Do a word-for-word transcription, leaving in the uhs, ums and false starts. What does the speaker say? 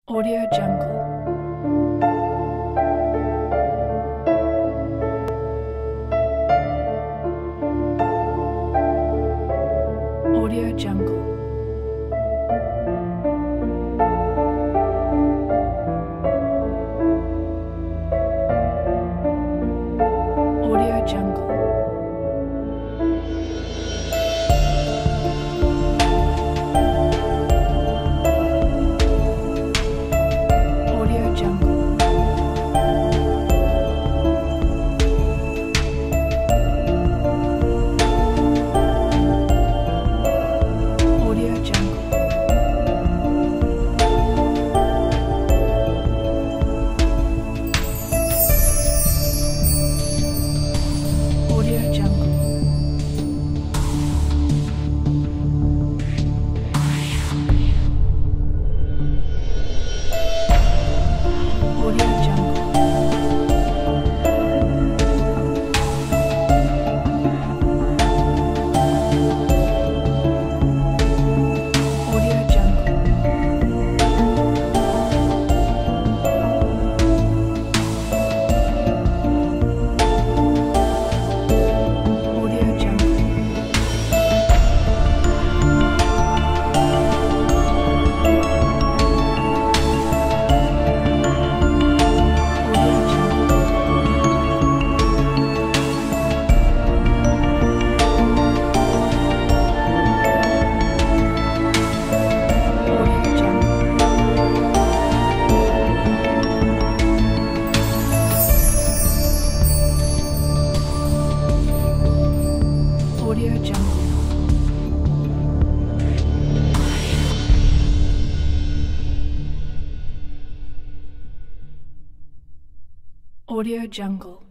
Audio Jungle. Audio Jungle. Audio Jungle. Audio Jungle. Audio Jungle. Audio Jungle. Audio Jungle. Audio Jungle. Audio Jungle. Audio Jungle. Audio Jungle. Audio Jungle. Audio Jungle.